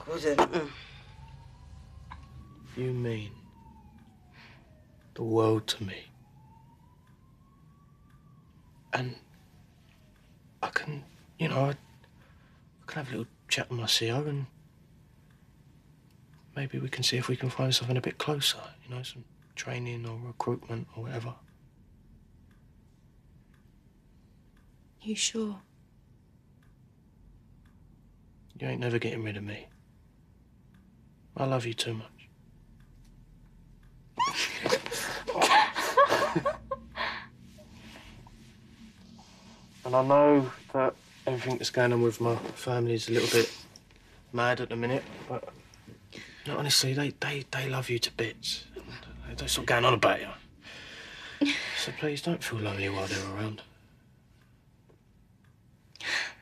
wouldn't. You mean the world to me. And I can, you know, I can have a little chat with my CEO and maybe we can see if we can find something a bit closer, you know, some training or recruitment or whatever. You sure? You ain't never getting rid of me. I love you too much. And I know that everything that's going on with my family is a little bit mad at the minute, but no, honestly, they love you to bits. And they stop going on about you. So please don't feel lonely while they're around.